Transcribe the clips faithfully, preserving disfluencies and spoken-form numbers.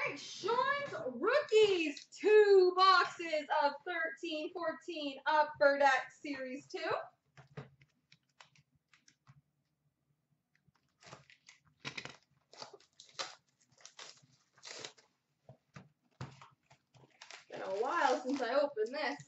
right, Sean's Rookies. Two boxes of thirteen fourteen Upper Deck Series two. Been a while since I opened this.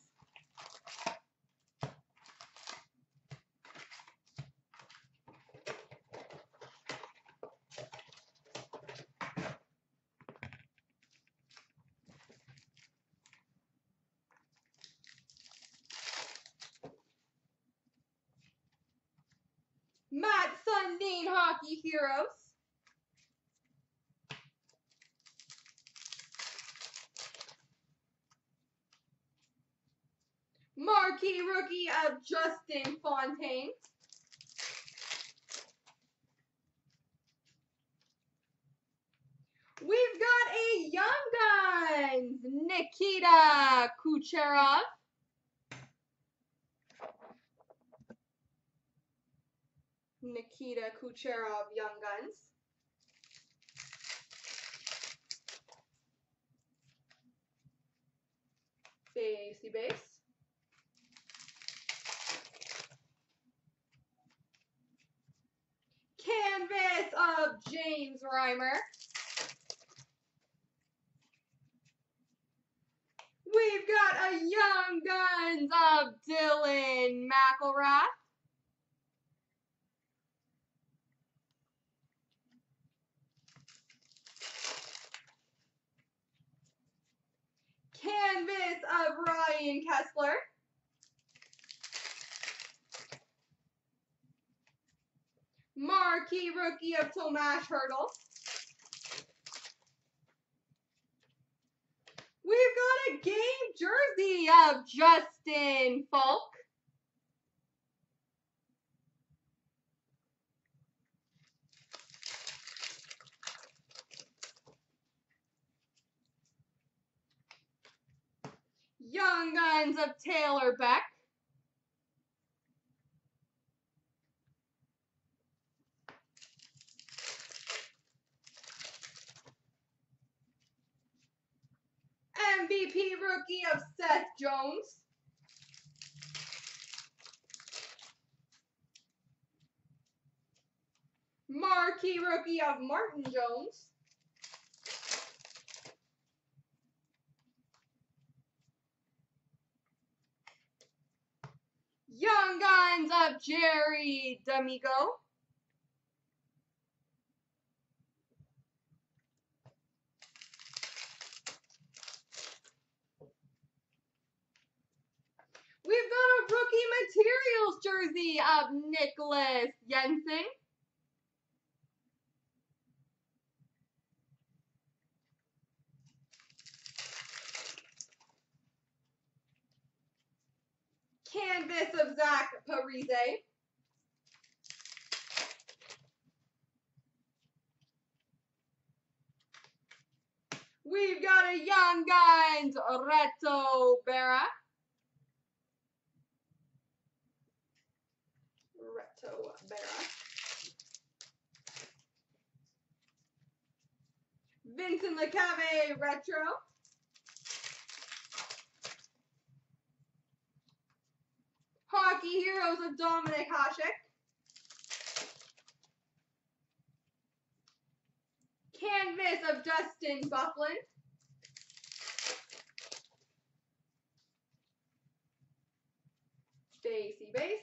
Matt Sundin Hockey Heroes. Marquee Rookie of Justin Fontaine. We've got a Young Guns, Nikita Kucherov. Nikita Kucherov, Young Guns. Basey base. Canvas of James Reimer. We've got a Young Guns of Dylan McIlrath. Canvas of Ryan Kesler. Marquee Rookie of Tomas Hertl. We've got a game jersey of Justin Falk. Young Guns of Taylor Beck. M V P Rookie of Seth Jones. Marquee Rookie of Martin Jones. Young Guns of Jerry D'Amico. We've got a Rookie Materials jersey of Nicholas Jensen. Canvas of Zach Parise. We've got a Young Guns Reto Berra. Reto Berra. Vincent LeCave Retro. Hockey Heroes of Dominic Hasek. Canvas of Dustin Byfuglien. Basey base.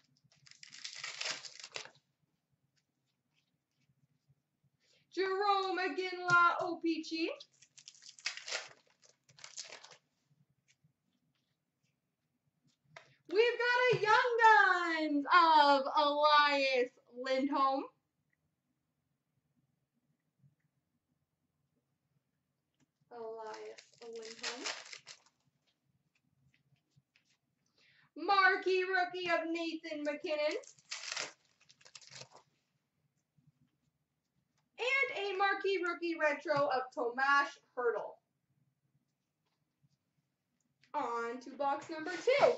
Jerome Iginla O P G. We've got a Young Guns of Elias Lindholm. Elias Lindholm. Marquee Rookie of Nathan MacKinnon. And a Marquee Rookie Retro of Tomas Hertl. On to box number two.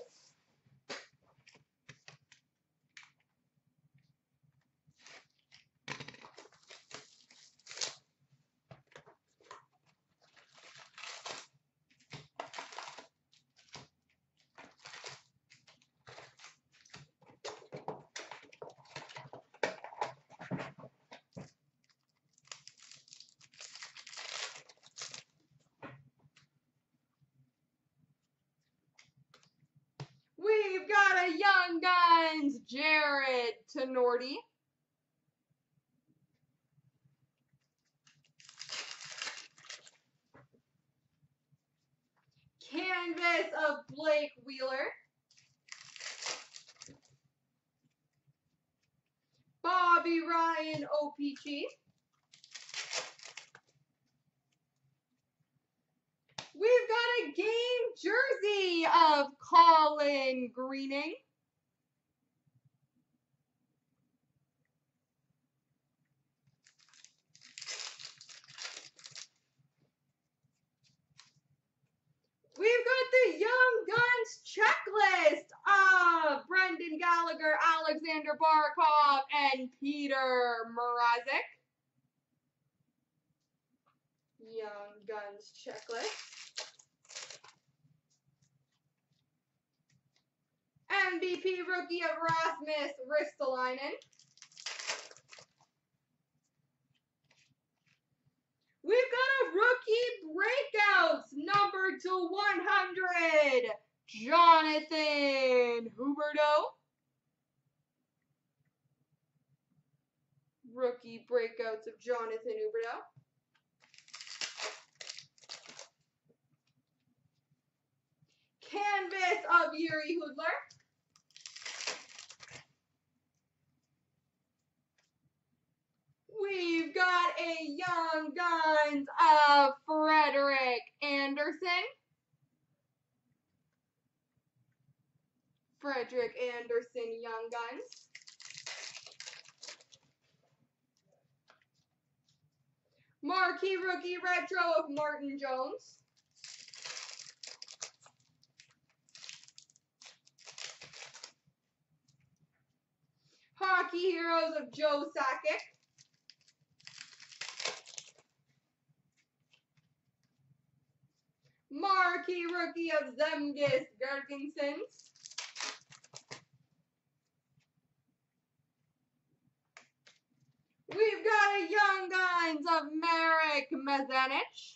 Young Guns, Jared Tenorti. Canvas of Blake Wheeler. Bobby Ryan O P G. We've got a game jersey of Colin Greening. We've got the Young Guns checklist of Brendan Gallagher, Alexander Barkov, and Peter Mrazek. Young Guns checklist. M V P rookie of Rasmus Ristolainen. We've got a rookie breakouts number to one hundred, Jonathan Huberdeau. Rookie breakouts of Jonathan Huberdeau. Canvas of Yuri Hudler. We've got a Young Guns of Frederik Andersen. Frederik Andersen Young Guns. Marquee Rookie Retro of Martin Jones. Hockey Heroes of Joe Sakic. Marquee Rookie of Zemgus Girgensons. We've got a Young Guns of Marek Mazanich.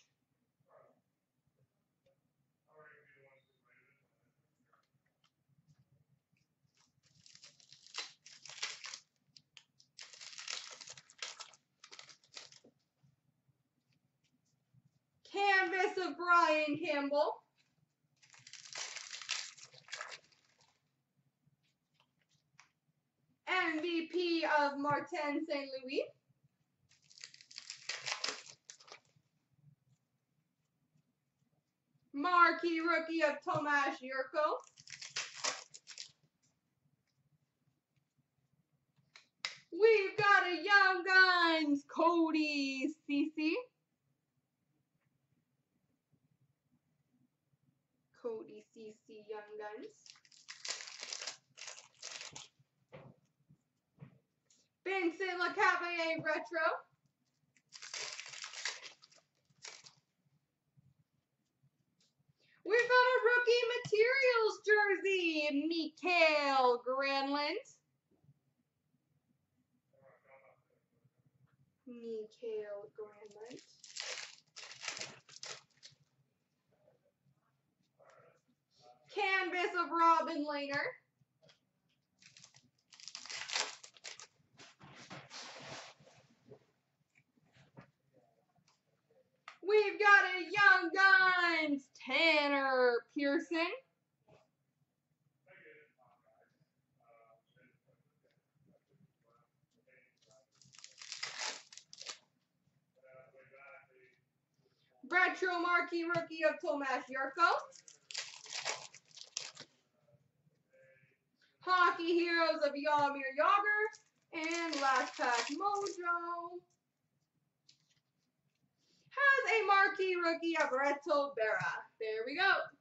Canvas of Brian Campbell. M V P of Martin Saint Louis. Marquee Rookie of Tomas Jurko. We've got a Young Guns Cody Ceci. Cody Ceci Young Guns. Vincent Lecavalier Retro. We've got a Rookie Materials jersey, Mikael Granlund. Mikael Granlund. Canvas of Robin Lehner. We've got a Young Guns Tanner Pearson. Retro Marquee Rookie of Tomas Jurko. Hockey Heroes of Jaromir Jagr. And last pack Mojo has a Marquee Rookie of Reto Berra. There we go.